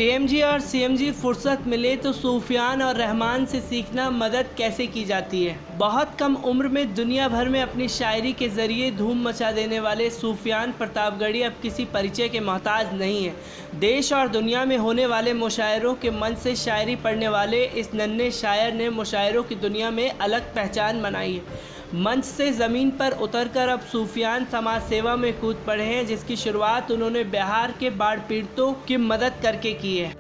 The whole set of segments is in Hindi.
पीएमजी और सीएमजी फुर्सत मिले तो सूफियान और रहमान से सीखना मदद कैसे की जाती है। बहुत कम उम्र में दुनिया भर में अपनी शायरी के ज़रिए धूम मचा देने वाले सूफियान प्रतापगढ़ी अब किसी परिचय के मोहताज नहीं है। देश और दुनिया में होने वाले मुशायरों के मंच से शायरी पढ़ने वाले इस नन्हे शायर ने मुशायरों की दुनिया में अलग पहचान बनाई है। मंच से ज़मीन पर उतरकर अब सूफियान समाज सेवा में कूद पड़े हैं, जिसकी शुरुआत उन्होंने बिहार के बाढ़ पीड़ितों की मदद करके की है।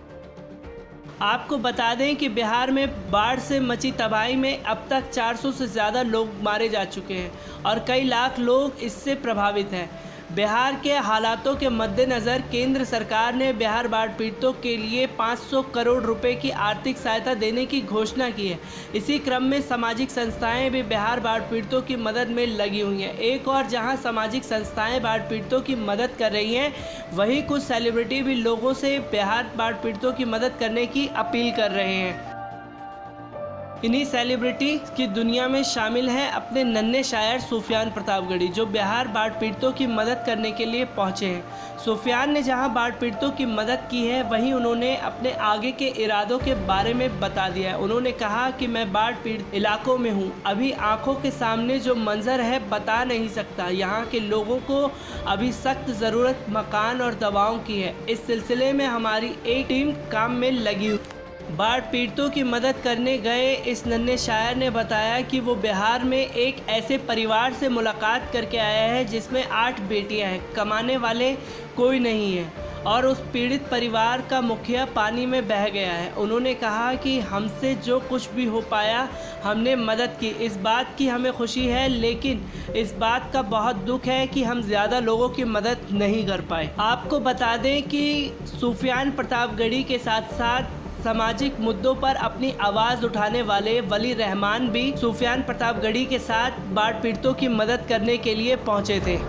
आपको बता दें कि बिहार में बाढ़ से मची तबाही में अब तक 400 से ज़्यादा लोग मारे जा चुके हैं और कई लाख लोग इससे प्रभावित हैं। बिहार के हालातों के मद्देनज़र केंद्र सरकार ने बिहार बाढ़ पीड़ितों के लिए 500 करोड़ रुपए की आर्थिक सहायता देने की घोषणा की है। इसी क्रम में सामाजिक संस्थाएं भी बिहार बाढ़ पीड़ितों की मदद में लगी हुई हैं। एक और जहां सामाजिक संस्थाएं बाढ़ पीड़ितों की मदद कर रही हैं, वहीं कुछ सेलिब्रिटी भी लोगों से बिहार बाढ़ पीड़ितों की मदद करने की अपील कर रहे हैं। इन्हीं सेलिब्रिटी की दुनिया में शामिल हैं अपने नन्हे शायर सूफियान प्रतापगढ़ी, जो बिहार बाढ़ पीड़ितों की मदद करने के लिए पहुंचे हैं। सूफियान ने जहां बाढ़ पीड़ितों की मदद की है, वहीं उन्होंने अपने आगे के इरादों के बारे में बता दिया है। उन्होंने कहा कि मैं बाढ़ पीड़ित इलाकों में हूं, अभी आंखों के सामने जो मंजर है बता नहीं सकता। यहाँ के लोगों को अभी सख्त ज़रूरत मकान और दवाओं की है। इस सिलसिले में हमारी एक टीम काम में लगी हुई। बाढ़ पीड़ितों की मदद करने गए इस नन्हे शायर ने बताया कि वो बिहार में एक ऐसे परिवार से मुलाकात करके आया है जिसमें 8 बेटियां हैं, कमाने वाले कोई नहीं है और उस पीड़ित परिवार का मुखिया पानी में बह गया है। उन्होंने कहा कि हमसे जो कुछ भी हो पाया हमने मदद की। इस बात की हमें खुशी है, लेकिन इस बात का बहुत दुख है कि हम ज़्यादा लोगों की मदद नहीं कर पाए। आपको बता दें कि सूफियान प्रतापगढ़ी के साथ साथ सामाजिक मुद्दों पर अपनी आवाज़ उठाने वाले वली रहमान भी सूफियान प्रतापगढ़ी के साथ बाढ़ पीड़ितों की मदद करने के लिए पहुंचे थे।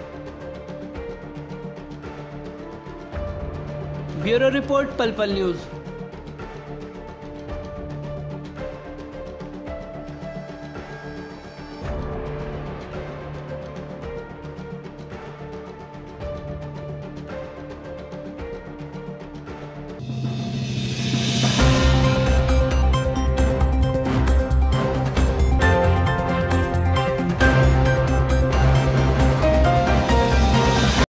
ब्यूरो रिपोर्ट, पल पल न्यूज़।